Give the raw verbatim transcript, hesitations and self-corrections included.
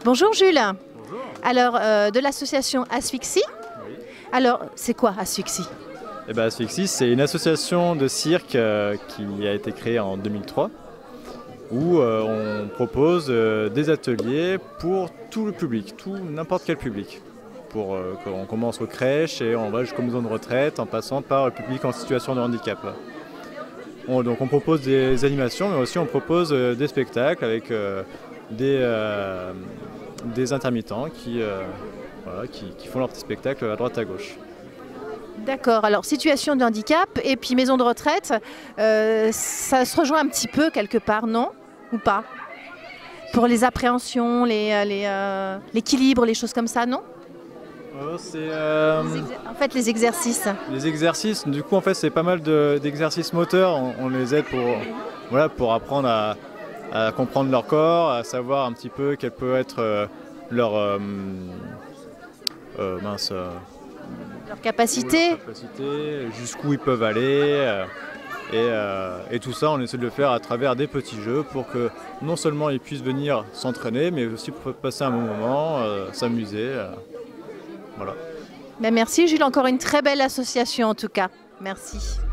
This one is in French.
Bonjour Jules. Bonjour. Alors, euh, de l'association Asphyxie. Oui. Alors, c'est quoi Asphyxie? Eh ben, Asphyxie, c'est une association de cirque euh, qui a été créée en deux mille trois où euh, on propose euh, des ateliers pour tout le public, tout n'importe quel public. Pour, euh, on commence aux crèches et on va jusqu'aux maisons de retraite en passant par le public en situation de handicap. On, donc on propose des animations, mais aussi on propose euh, des spectacles avec euh, des, euh, des intermittents qui, euh, voilà, qui, qui font leurs petits spectacles à droite à gauche. D'accord, alors situation de handicap et puis maison de retraite, euh, ça se rejoint un petit peu quelque part, non? Ou pas? Pour les appréhensions, les, les, euh, l'équilibre, les choses comme ça, non? Oh, c'est, euh, En fait, les exercices. Les exercices, du coup, en fait, c'est pas mal de, d'exercices moteurs. On, on les aide pour, voilà, pour apprendre à, à comprendre leur corps, à savoir un petit peu quelle peut être euh, leur euh, euh, mince, euh, Leur capacité. leur capacité, jusqu'où ils peuvent aller. Euh, et, euh, et tout ça, on essaie de le faire à travers des petits jeux pour que non seulement ils puissent venir s'entraîner, mais aussi pour passer un bon moment, euh, s'amuser. Euh, voilà. Ben merci Jules, encore une très belle association en tout cas. Merci.